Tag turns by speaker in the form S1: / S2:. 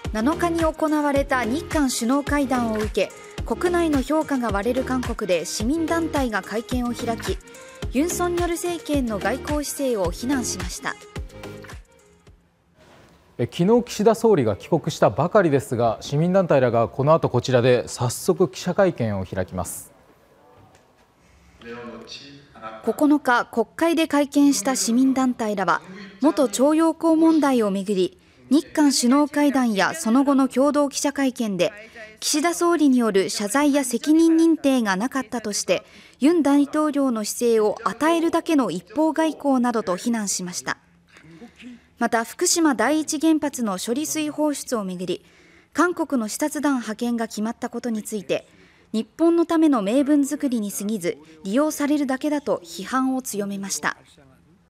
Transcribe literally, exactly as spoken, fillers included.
S1: なのかに行われた日韓首脳会談を受け、国内の評価が割れる韓国で市民団体が会見を開き、ユン・ソンニョル政権の外交姿勢を非難しました。
S2: 昨日岸田総理が帰国したばかりですが、市民団体らがこの後こちらで早速記者会見を開きます。
S1: ここのか、国会で会見した市民団体らは、元徴用工問題をめぐり、日韓首脳会談やその後の共同記者会見で、岸田総理による謝罪や責任認定がなかったとして、ユン大統領の姿勢を与えるだけの一方外交などと非難しました。また、福島第一原発の処理水放出をめぐり、韓国の視察団派遣が決まったことについて、日本のための名分作りに過ぎず、利用されるだけだと批判を強めました。